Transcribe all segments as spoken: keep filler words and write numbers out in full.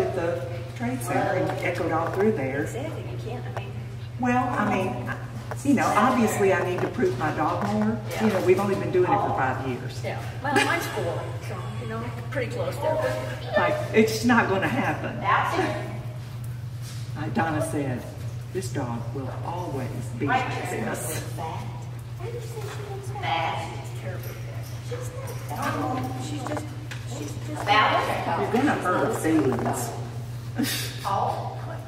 at the trade center and echoed all through there. Exactly, you can't, I mean. Well, I mean, you know, obviously I need to prove my dog more. Yeah. You know, we've only been doing it for five years. Yeah, well, mine's four, so, you know, pretty close there. Like, it's not going to happen. Like Donna said, this dog will always be like this. Fat. Why do you say she looks fat? She's terribly fat. She's not fat. She's just, she's just fat. You're going to hurt feelings. Oh.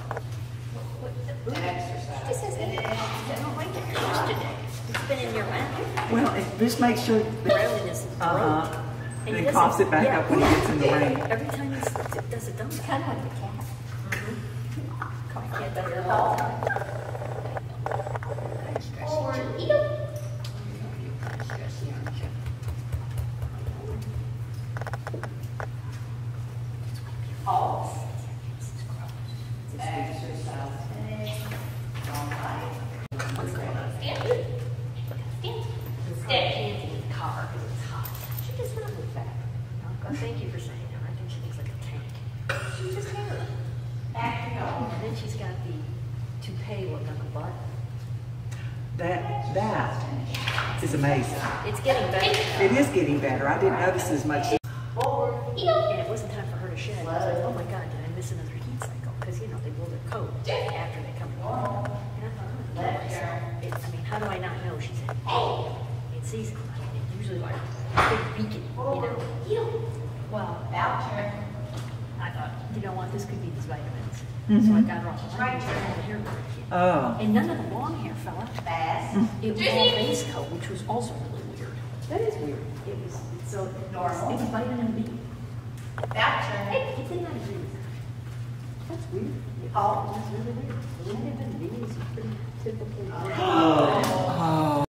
Exercise. This is it. I don't like it yesterday. It's been in your mouth. Well, it just make sure that, Around in his throat. uh-huh. And he then coughs it back yeah, up when he gets in the rain. Every time he slips, it does it dumb. It's kind of like a cat. Mm-hmm. My cat does it all the time. Or eat them. Oh. Exercise. All right. What's going on? Stand. Stand. Stand. In the car because it's hot. She does not look fat. Oh, thank you for saying that. I think she looks like a tank. She's just hair. Back to go. And then she's got the toupee look on the butt. That, that is amazing. It's getting better. It is getting better. I didn't notice as much. And it wasn't time for her to shed. I was like, oh my God, did I miss another heat cycle? Because, you know, they blow their coat after they come home. And I thought, oh, no. It's, I mean, how do I not know? She said, hey, it's seasonal. I mean, it usually like a big beacon, you know. Well, voucher. I thought, you know what, this could be these vitamins. Mm-hmm. So I got her off the line. Hair oh. And none of the long hair fell out fast. It was all base coat, which was also really weird. That is weird. It was so normal. It was vitamin B. Voucher. Hey, you did not agree with that. That's weird. Oh, that's really weird. Vitamin B is pretty typical.